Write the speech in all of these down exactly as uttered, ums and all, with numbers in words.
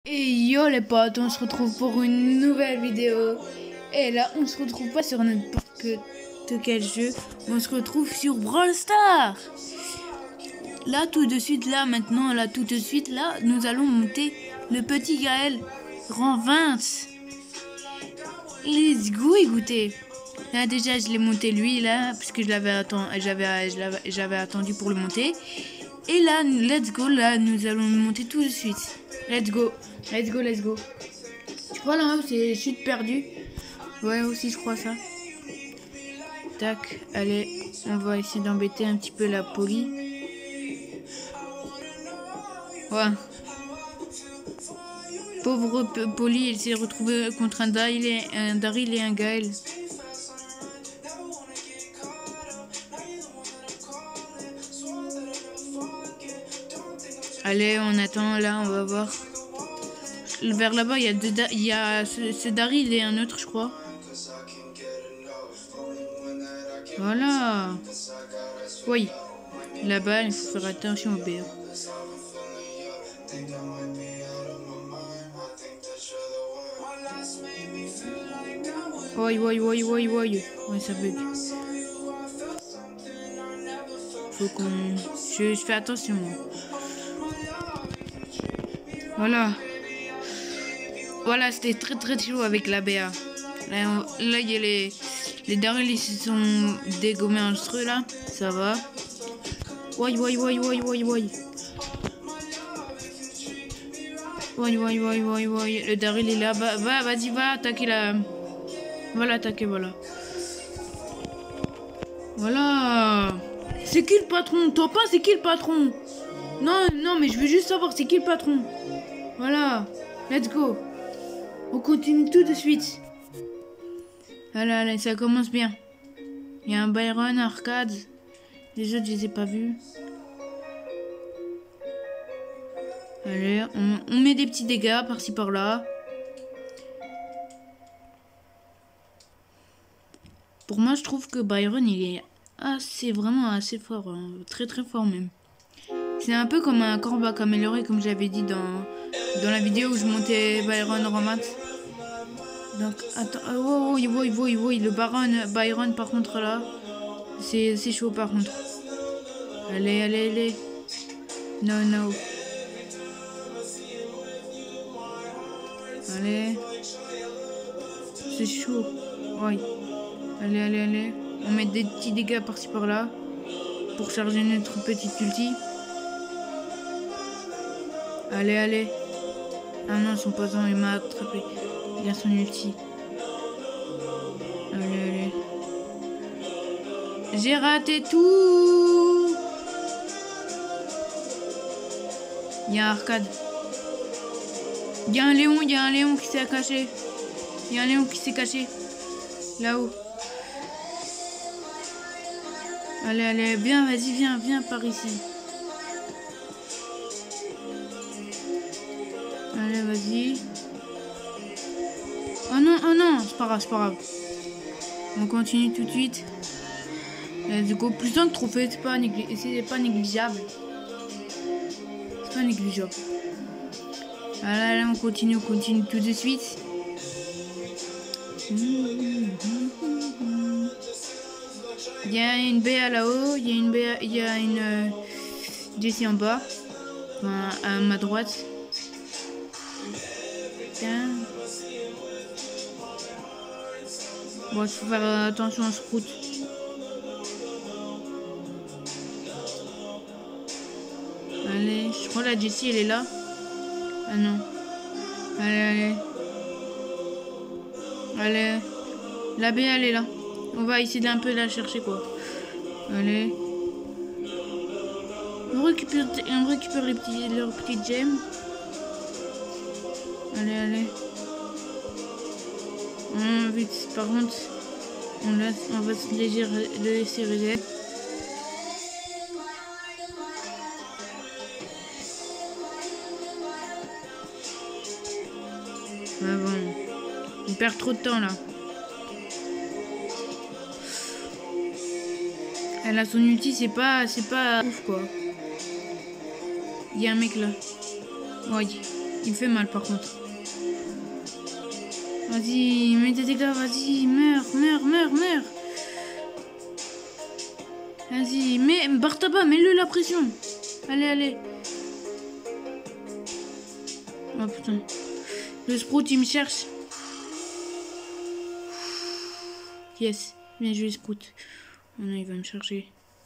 Et yo les potes, on se retrouve pour une nouvelle vidéo. Et là, on se retrouve pas sur n'importe quel jeu, on se retrouve sur Brawl Stars. Là, tout de suite, là, maintenant, là, tout de suite, là, nous allons monter le petit Gaël, rang vingt. Let's go, écoutez. Là, déjà, je l'ai monté lui, là, parce que je l'avais attendu, j'avais, j'avais attendu pour le monter. Et là, let's go, là, nous allons le monter tout de suite. Let's go, let's go, let's go. Je crois là, c'est chute perdue. Ouais, aussi, je crois ça. Tac, allez, on va essayer d'embêter un petit peu la Polly. Ouais. Pauvre Polly, elle s'est retrouvée contre un Daryl et un, Daryl et un Gaël. Allez, on attend, là, on va voir. Vers là-bas, il y a, deux da il y a ce, ce Daryl et un autre, je crois. Voilà. Oui. Là-bas, il faut faire attention au B. Oui, oui, oui, oui, oui. Ouais, ça bug. Faut qu'on... Je, je fais attention. Voilà. Voilà, c'était très très chaud avec la B A. Là, là il y a les... Les Daryl, ils se sont dégommés en creux, là. Ça va. Oui, oui, oui, oui, oui, oui. Oui, oui, oui, oui, oui. Le Daryl est là. Va, va vas-y, va attaquer la... Va l'attaquer, voilà. Voilà. C'est qui le patron? Toi pas, c'est qui le patron? Non, non, mais je veux juste savoir c'est qui le patron. Voilà. Let's go. On continue tout de suite. Voilà, là, ça commence bien. Il y a un Byron, arcade. Les autres, je les ai pas vus. Allez, on, on met des petits dégâts par-ci par-là. Pour moi, je trouve que Byron, il est assez, vraiment assez fort. Hein. Très, très fort même. C'est un peu comme un corbac amélioré, comme j'avais dit dans, dans la vidéo où je montais Byron Romat. Donc, attends. Oh, oui, oui, oui, oui. Le Baron, Byron, par contre, là, c'est chaud, par contre. Allez, allez, allez. Non, non. Allez. C'est chaud. Oui. Allez, allez, allez. On met des petits dégâts par-ci, par-là. Pour charger notre petite ulti. Allez, allez. Ah non, son poison, il m'a attrapé. Il a son ulti. Allez, allez. J'ai raté tout. Il y a un arcade. Il y a un Léon, il y a un Léon qui s'est caché. Il y a un Léon qui s'est caché. Là-haut. Allez, allez, viens, vas-y, viens, viens par ici. Allez, vas-y. Oh non, oh non, c'est pas grave, c'est pas grave. On continue tout de suite. Let's go. Plus d'un trophée, c'est pas, négli pas négligeable. C'est pas négligeable. Voilà, là, on continue, on continue tout de suite. Il y a une B A là-haut, il y a une B A, il y a une euh, Jessie en bas, enfin, à ma droite. Tiens. Bon, il faut faire attention à ce route. Allez, je crois la Jessie elle est là. Ah non. Allez, allez. Allez. La B elle est là. On va essayer d'un peu la chercher quoi. Allez. On récupère, on récupère les petits, leurs petites gemmes. Allez, allez. Hum, vite, par contre, on, laisse, on va se léger, le laisser reset. Ah bon. On perd trop de temps là. Elle a son ulti, c'est pas, c'est pas ouf quoi. Il y a un mec là. Oui. Il fait mal par contre. Vas-y, mets tes dégâts, vas-y, meurs, meurs, meurs, meurs. Vas-y, mets Bartaba, mets-le la pression. Allez, allez. Oh putain. Le Sprout, il me cherche. Yes, bien joué Sprout. Oh non, il va me chercher.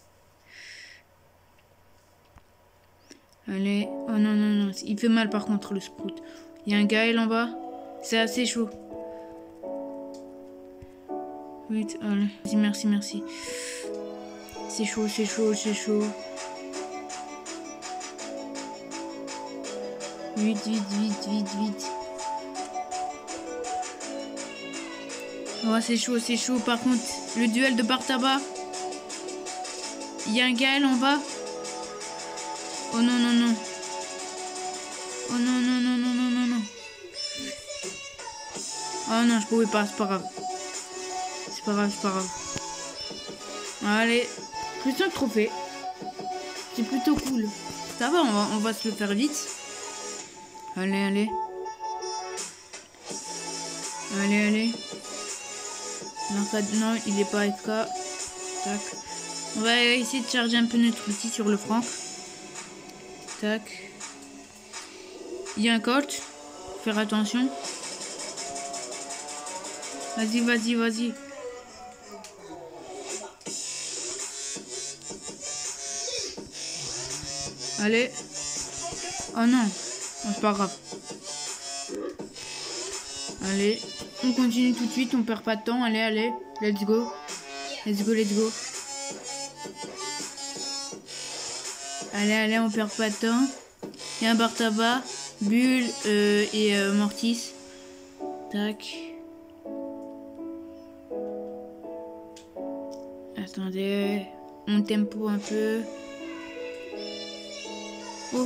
Allez. Oh non, non, non. Il fait mal par contre le Sprout. Il y a un Gaël en bas. C'est assez chaud. Oui, allez. Vas-y, merci, merci. C'est chaud, c'est chaud, c'est chaud. Vite, vite, vite, vite, vite. Oh, c'est chaud, c'est chaud. Par contre, le duel de Bartaba. Il y a un Gaël en bas. Oh non, non, non. Oh non, non, non, non, non, non, non. Oh non, je pouvais pas, c'est pas grave. C'est pas grave, c'est pas grave. Allez, plus un trophée. C'est plutôt cool. Ça va, on va, on va se le faire vite. Allez, allez. Allez, allez. Non, il est pas F K. Tac. On va essayer de charger un peu notre outil sur le Franck. Tac. Il y a un Colt. Faut faire attention. Vas-y, vas-y, vas-y. Allez. Oh non. Oh, c'est pas grave. Allez. On continue tout de suite. On perd pas de temps. Allez, allez. Let's go. Let's go, let's go. Allez, allez. On perd pas de temps. Il y a un Bartaba. Bulle euh, et euh, Mortis. Tac. Attendez. On tempo un peu. Oh.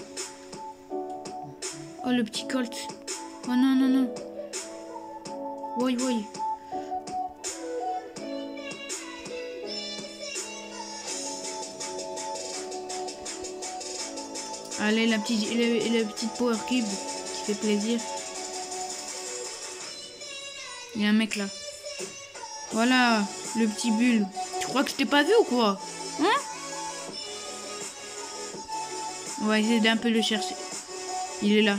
Oh, le petit Colt. Oh non, non, non. Oui, oui. Allez, la petite, la, la petite Power Cube qui fait plaisir. Il y a un mec là. Voilà, le petit Bulle. Tu crois que je t'ai pas vu ou quoi? Hein? On va essayer d'un peu le chercher. Il est là.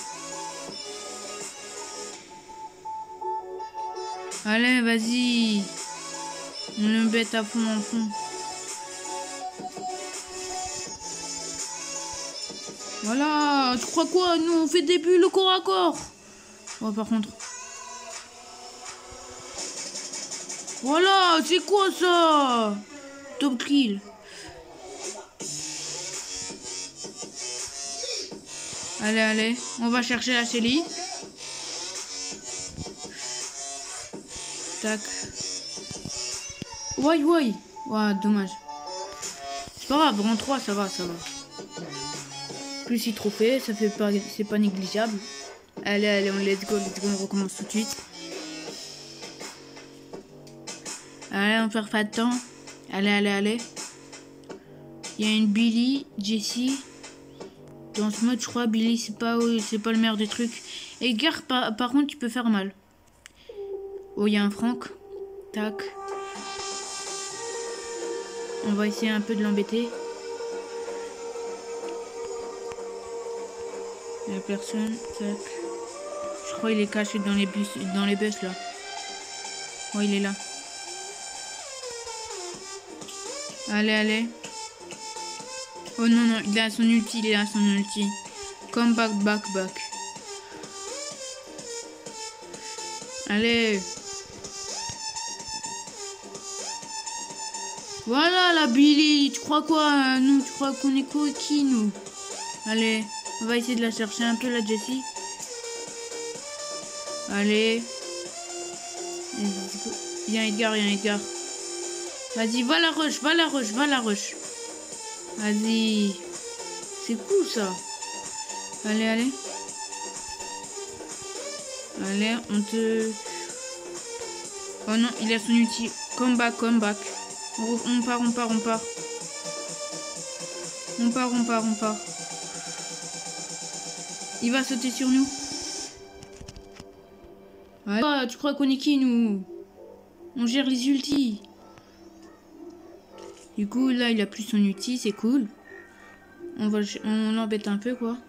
Allez, vas-y. On le bête à fond, en fond. Voilà. Tu crois quoi? Nous, on fait des bulles au corps à corps. Oh, par contre. Voilà. C'est quoi ça? Top kill. Allez, allez. On va chercher la Shelly. Tac. Ouais, ouais. Ouais, dommage. C'est pas grave, rang trois, ça va, ça va. Plus six trophées, ça fait pas, c'est pas négligeable. Allez, allez, on let's go, let's go, on recommence tout de suite. Allez, on perd pas de temps. Allez, allez, allez. Il y a une Billy, Jessie. Dans ce mode, je crois, Billy, c'est pas, c'est pas le meilleur des trucs. Edgar, par, par contre, tu peux faire mal. Oh, il y a un Franck. Tac. On va essayer un peu de l'embêter. Il n'y a personne. Tac. Je crois qu'il est caché dans les bus, dans les bus là. Oh, il est là. Allez, allez. Oh non, non, il a son ulti, il a son ulti. Come back, back, back. Allez. Voilà la Billy. Tu crois quoi? Nous, tu crois qu'on est quoi qui, nous? Allez, on va essayer de la chercher un peu, la Jessie. Allez. Il y a un Edgar, il y a un Edgar. Vas-y, va la rush, va la rush, va la rush. Vas-y. C'est cool ça. Allez, allez. Allez, on te... Oh non, il a son ulti. Come back, come back. On, on part, on part, on part. On part, on part, on part. Il va sauter sur nous. Ouais. Ah, tu crois qu'on est qui, nous? On gère les ultis. Du coup, là, il a plus son ulti, c'est cool. On va, on l'embête un peu, quoi.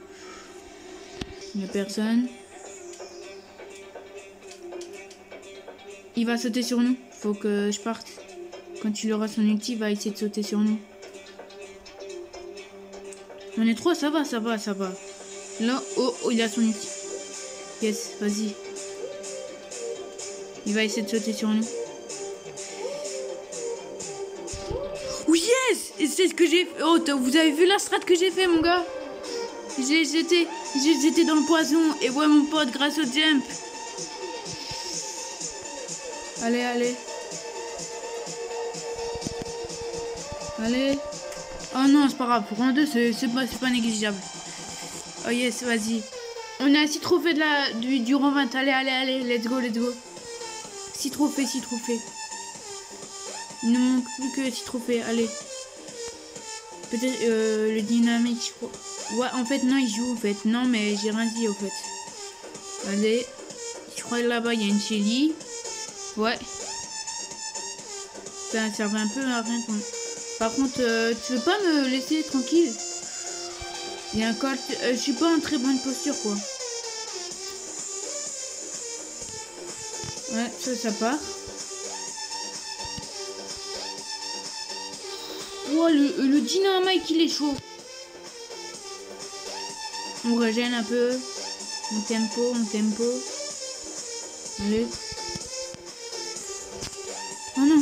Il n'y a personne. Il va sauter sur nous. Faut que je parte. Quand il aura son ulti, il va essayer de sauter sur nous. On est trois, ça va, ça va, ça va. Là, oh, oh, il a son ulti. Yes, vas-y. Il va essayer de sauter sur nous. Oh yes! C'est ce que j'ai fait. Oh, vous avez vu la strat que j'ai fait, mon gars? J'étais j'étais dans le poison. Et ouais, mon pote, grâce au jump. Allez, allez. Allez. Oh non, c'est pas grave. Pour un deux, c'est pas, pas négligeable. Oh yes, vas-y. On a six trophées de la, du, du rang vingt. Allez, allez, allez. Let's go, let's go. six trophées, six trophées. Il ne manque plus que six trophées. Allez. Peut-être euh, le dynamique, je crois. Ouais, en fait, non, il joue, en fait. Non, mais j'ai rien dit, en fait. Allez. Je crois que là-bas, il y a une Shelly. Ouais. Ça servait un peu à rien. Par contre, euh, tu veux pas me laisser tranquille? Il y a un colt. Euh, je suis pas en très bonne posture, quoi. Ouais, ça, ça part. Oh, le, le dynamite, il est chaud. On régène un peu. Mon tempo, mon tempo. Allez. Oh non.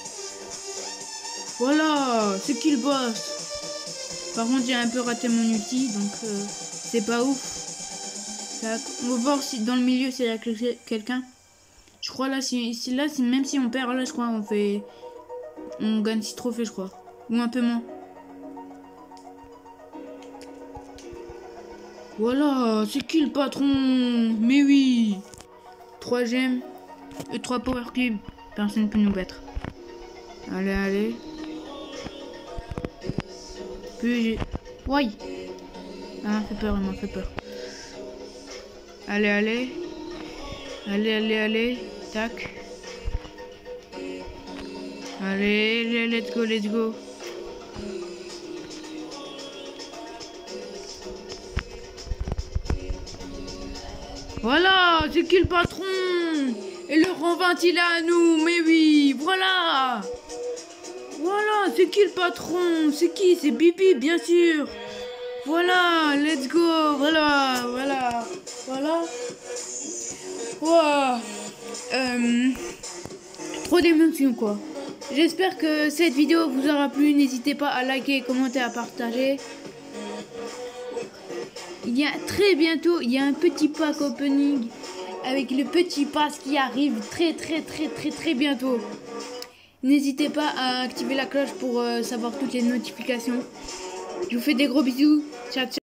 Voilà, c'est qui le boss? Par contre, j'ai un peu raté mon ulti, donc euh, c'est pas ouf. Ça, on va voir si dans le milieu, s'il y a quelqu'un. Je crois là, si, si là, si, même si on perd, là, je crois, on fait... On gagne six trophées, je crois. Ou un peu moins. Voilà, c'est qui le patron? Mais oui. trois gemmes et trois power cubes. Personne ne peut nous battre. Allez, allez. Puis j'ai... Ouais. Ah, il m'a fait peur, il m'a fait peur. Allez, allez. Allez, allez, allez. Tac. Allez, let's go, let's go. Voilà, c'est qui le patron? Et le rang vingt, il est à nous. Mais oui, voilà. Voilà, c'est qui le patron? C'est qui? C'est Bibi, bien sûr. Voilà, let's go. Voilà, voilà, voilà. Wow. Euh, trop d'émotions, quoi. J'espère que cette vidéo vous aura plu. N'hésitez pas à liker, commenter, à partager. Il y a très bientôt, il y a un petit pack opening avec le petit pass qui arrive très très très très très bientôt. N'hésitez pas à activer la cloche pour euh, savoir toutes les notifications. Je vous fais des gros bisous. Ciao, ciao.